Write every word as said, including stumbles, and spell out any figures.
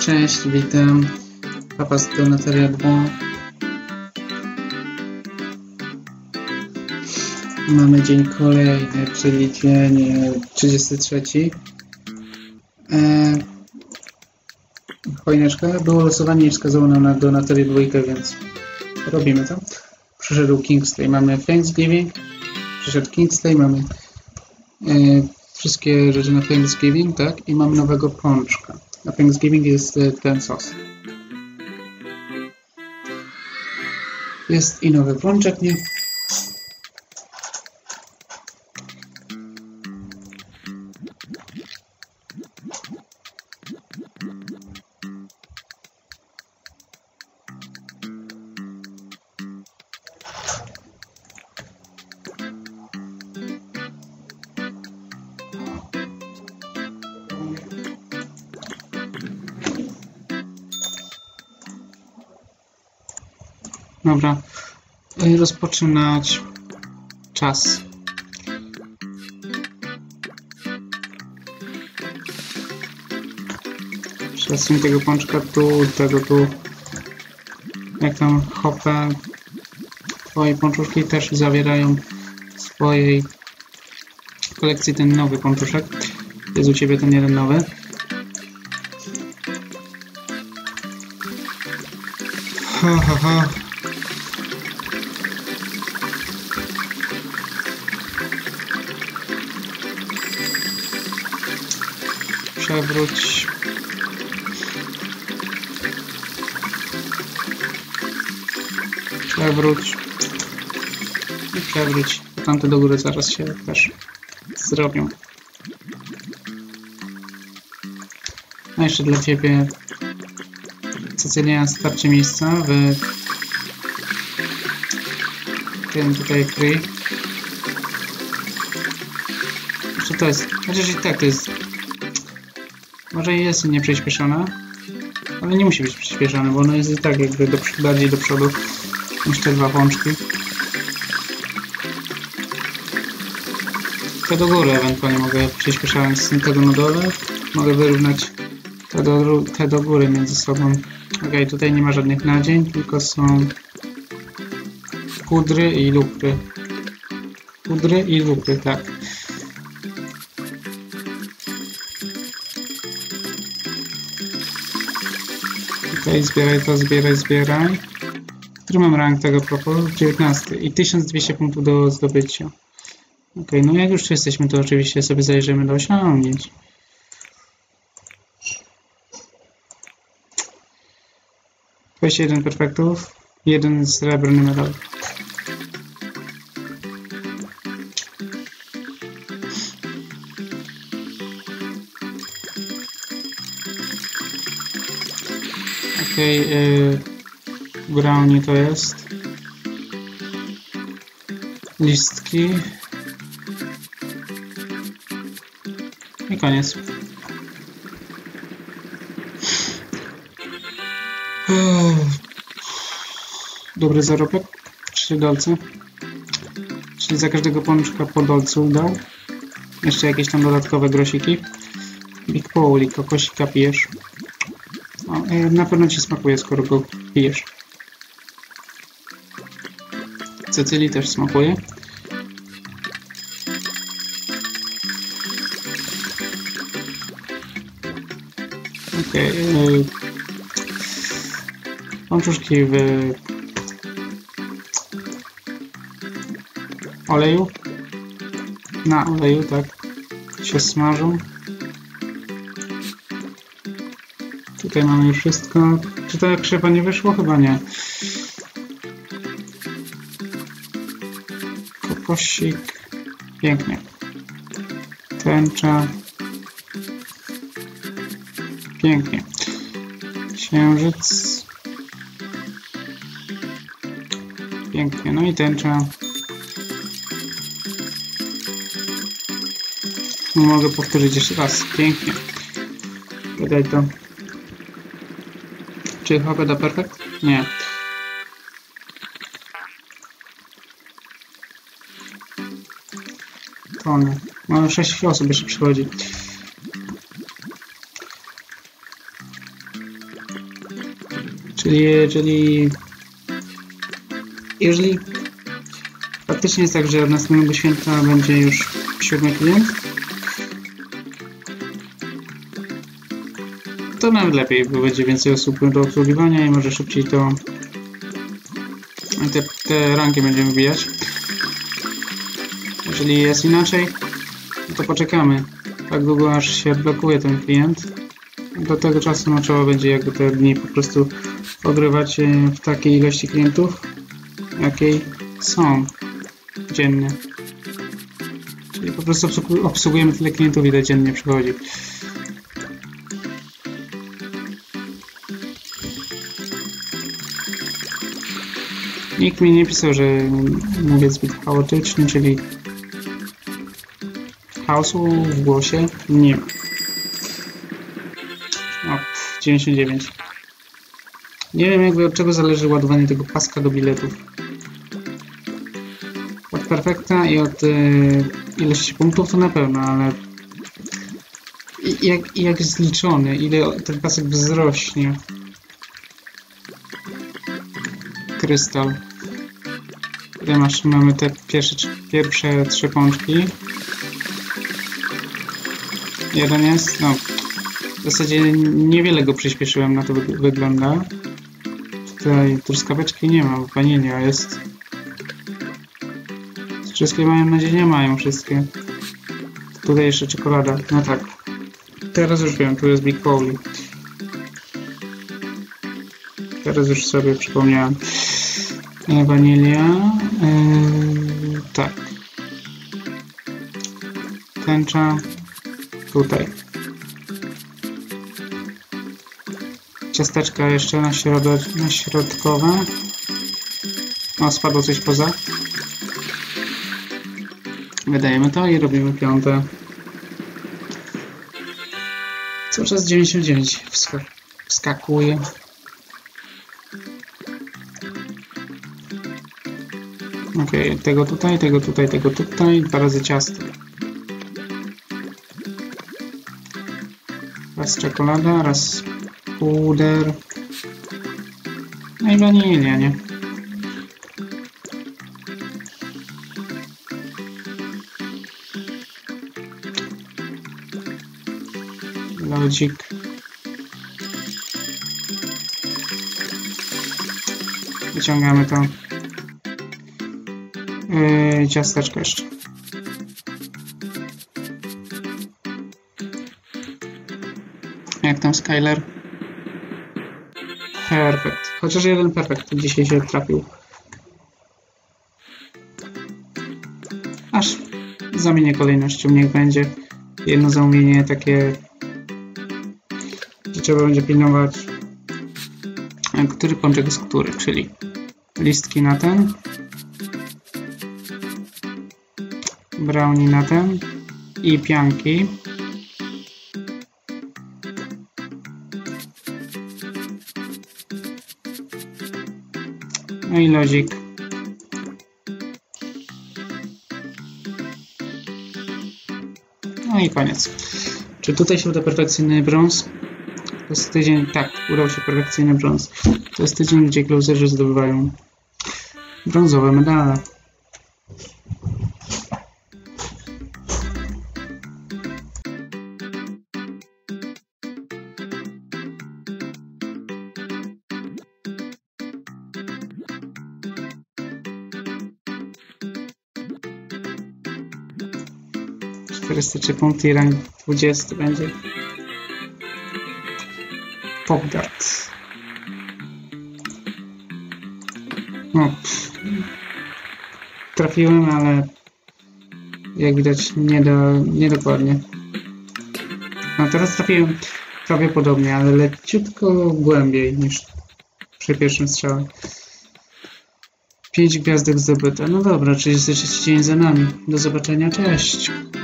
Cześć, witam. Papa z Donatelia dwa. Mamy dzień kolejny, czyli dzień trzydziesty trzeci. E, Choineczka. Było losowanie i wskazało nam na Donatelię dwa, więc robimy to. Przyszedł Kingsley. Mamy Thanksgiving. Przyszedł Kingsley. Mamy e, wszystkie rzeczy na Thanksgiving, tak? I mamy nowego pączka. Na Thanksgiving jest ten sos. Jest i nowy pączek, nie? Dobra, rozpoczynać czas. Przesuń tego pączka tu, tego tu. Jak tam hopę. Twoje pączuszki też zawierają w swojej kolekcji ten nowy pączuszek. Jest u Ciebie ten jeden nowy. Ha, ha, ha. Przewróć. Przewróć. I przewróć. Tamte do góry zaraz się też zrobią. A jeszcze dla Ciebie, Cecylia, starcie miejsca w tym tutaj free. Jeszcze to jest, chociaż i tak to jest, może jest nieprzyspieszone, ale nie musi być przyspieszone, bo ono jest i tak jakby do, bardziej do przodu niż te dwa pączki. Te do góry ewentualnie mogę przyspieszając tego na dole, mogę wyrównać te do, te do góry między sobą. Ok, tutaj nie ma żadnych nadzień, tylko są pudry i lupy. Pudry i lupy, tak. Ok, zbieraj to, zbieraj, zbieraj. Który mam rank tego propos? dziewiętnasty i tysiąc dwieście punktów do zdobycia. Ok, no jak już tu jesteśmy, to oczywiście sobie zajrzymy do osiągnięć. dwadzieścia jeden perfektów, jeden srebrny medal. Okej, okay, yy, brownie to jest. Listki. I koniec. Dobry zarobek. Trzy dolce. Czyli za każdego pączka po dolcu dał. Jeszcze jakieś tam dodatkowe grosiki. Big Pauli, kokosika pijesz. O, na pewno Ci smakuje, skoro go pijesz. Cecylii też smakuje. Okej. Okay, pączuszki w oleju. Na oleju, tak. Się smażą. Tutaj mamy już wszystko. Czy to krzywa nie wyszło? Chyba nie. Kokosik. Pięknie. Tęcza. Pięknie. Księżyc. Pięknie. No i tęcza. Nie mogę powtórzyć jeszcze raz. Pięknie. Wydaj to. Czy hopę do perfekt? Nie. Tony. No sześć osób jeszcze przychodzi. Czyli jeżeli... Jeżeli faktycznie jest tak, że od następnego święta będzie już siódmy klient, to nawet lepiej, bo będzie więcej osób do obsługiwania i może szybciej to te, te ranki będziemy wbijać. Jeżeli jest inaczej, to poczekamy tak długo, aż się odblokuje ten klient. Do tego czasu no, trzeba będzie jakby te dni po prostu ogrywać w takiej ilości klientów, jakiej są dziennie. Czyli po prostu obsługujemy tyle klientów, ile dziennie przychodzi. Nikt mi nie pisał, że mówię zbyt chaotycznie, czyli chaosu w głosie nie ma. O, dziewięćdziesiąt dziewięć. Nie wiem jakby od czego zależy ładowanie tego paska do biletów. Od perfekta i od y, ilości punktów to na pewno, ale i, jak, jak jest zliczony, ile ten pasek wzrośnie. Krystal. Tutaj masz, mamy te pierwsze, pierwsze trzy pączki. Jeden jest, no w zasadzie niewiele go przyspieszyłem, na to wygląda. Tutaj truskaweczki nie ma, wanilia jest. Wszystkie mają nadzieję, nie mają wszystkie. Tutaj jeszcze czekolada, no tak. Teraz już wiem, tu jest Big Poli. Teraz już sobie przypomniałem. Wanilia. Yy, tak. Tęcza. Tutaj. Ciasteczka jeszcze na, środek, na środkowe. O, spadło coś poza. Wydajemy to i robimy piąte. Cały czas dziewięćdziesiąt dziewięć wsk wskakuje. Ok, tego tutaj, tego tutaj, tego tutaj. Dwa razy ciasto. Raz czekolada, raz puder. No i wanilia, nie? Lodzik. Wyciągamy to. Yy, ciasteczko jeszcze. Jak tam Skyler? Perfekt. Chociaż jeden perfekt dzisiaj się trafił. Aż zamienię kolejnością. Niech będzie jedno zamówienie takie, że trzeba będzie pilnować, który pączek jest który, czyli listki na ten, brownie na ten i pianki. No i lodzik. No i koniec. Czy tutaj się uda perfekcyjny brąz? To jest tydzień, tak, udał się perfekcyjny brąz. To jest tydzień, gdzie closerzy zdobywają brązowe medale. czterysta trzy punkty i rank dwudziesty będzie. Popdart. No, trafiłem, ale jak widać nie do, niedokładnie. No teraz trafiłem prawie podobnie, ale leciutko głębiej niż przy pierwszym strzale. pięć gwiazdek zdobyte. No dobra, trzydziesty trzeci dzień za nami. Do zobaczenia, cześć!